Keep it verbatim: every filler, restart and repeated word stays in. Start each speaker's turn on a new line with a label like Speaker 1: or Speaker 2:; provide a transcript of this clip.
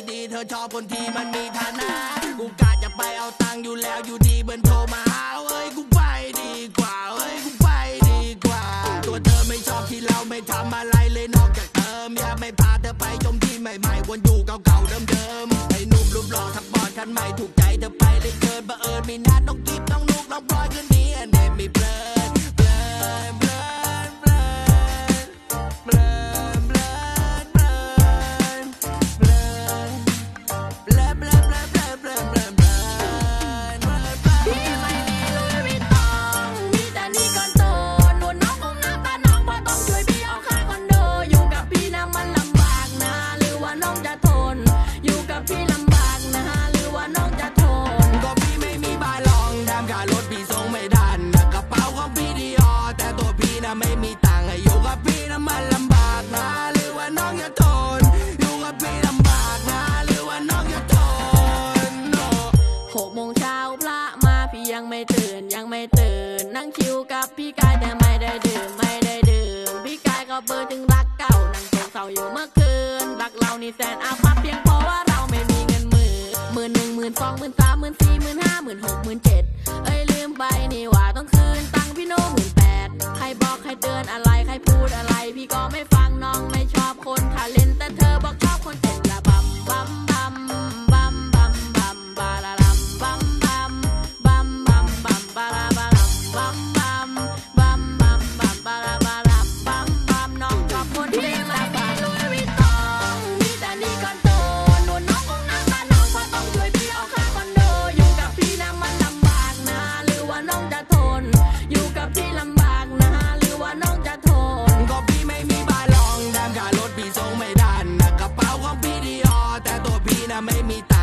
Speaker 1: ดีเธอชอบคนที่มันมีฐานะกูกะจะไปเอาตังค์อยู่แล้วอยู่ดีเบิร์นโทรมาหาเอ้ยกูไปดีกว่าเอ้ยกูไปดีกว่าตัวเธอไม่ชอบที่เราไม่ทำอะไรเลยนอกจากเติมอยากไม่พาเธอไปชมที่ใหม่ๆวนอยู่เก่าๆเดิมๆไอ้หนุ่มรูปหล่อทักบอลคันใหม่ถูกใจเธอไปเลยเกินบังเอิญมีนัดต้องกิบต้องนุกต้องพลอยคืนนี้อันเดมีเพลินเพลินเพลินเพลินเพลินเพลินเพลินเพลินเพลินเพลินเพลินเพลินเพลินเพลินเพลินเพลิน
Speaker 2: พี่ไม่มีลุยวิตตองมีแต่นี่ก่อนโตหนูน้องคงหน้าตาน้องพอต้องช่วยพี่เอาค่าคอนโดอยู่กับพี่นะมันลำบากนะหรือว่าน้องจะทนอยู่กับพี่ลำบากนะหรือว่าน้องจะทน
Speaker 1: ก็พี่ไม่มีบ้านรองแถมค่ารถพี่ส่งไม่ทันกระเป๋าของพี่ดีออแต่ตัวพี่นะไม่มีตังค์อยู่กับพี่นะมันลำบากนะหรือว่าน้องจะทนอยู่กับพี่ลำบากนะหรือว่าน้องจะทน
Speaker 2: หกโมงเช้าพระมาพี่ยังไม่ตื่นยังไม่ตื่นนั่งชิวกับพี่กายแต่ไม่ได้ดื่มไม่ได้ดื่มพี่กายก็เบอร์ถึงรักเก่านั่งโศกเศร้าอยู่เมื่อคืนรักเรานี่แสนอาภัพเพียงเพราะว่าเราไม่มีเงินหมื่นหมื่นหนึ่งหมื่นสองหมื่นสามหมื่นสี่หมื่นห้าหมื่นหกหมื่นเจ็ดเอ้ยลืมไปนี่ว่าต้องคืนตังค์พี่โน้หมื่นแปดใครบอกใครเตือนอะไรใครพูดอะไรพี่ก็ไม่ฟังน้องไม่ชอบคนขาเล่นแต่เธอบอกชอบคนเต้นละบัมบัมบัมบัมบัมบัมบาลาลัมบัมบัมบัมบัมบัมบาลาบาลัมบัมบัมบัมบัมบัมบาลาบาลัมบัมบัมน้องชอบคนเต้นละบัมลุยวิตตองมีแต่นี่ก่อนโตหนูน้องคงหน้าตาน้องพอต้องช่วยพี่เอาค่าคอนโดอยู่กับพี่นะมันลำบากนะหรือว่าน้องจะทนอยู่กับพี่ลำบากนะหรือว่าน้องจะทน
Speaker 1: ก็พี่ไม่มีบ้านรองแถมค่ารถพี่ส่งไม่ทันกระเป๋าของพี่ดีออแต่ตัวพี่นะไม่มีตังค์